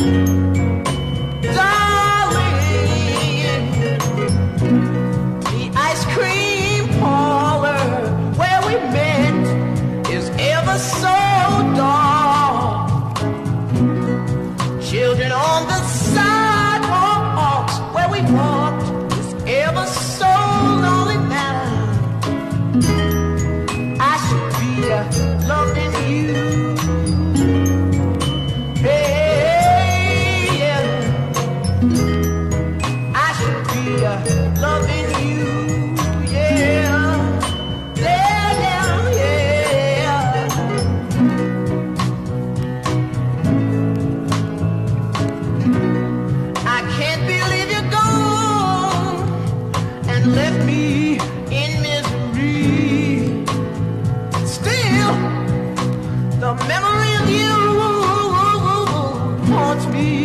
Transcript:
Darling, the ice cream parlor where we met is ever so dark. Children on the sidewalks where we walked is ever so lonely now. I should be loving you. Hey, yeah. I should be loving you. Yeah. Yeah, yeah, yeah. I can't believe you're gone and left me in misery. Still, the memory of you haunts me.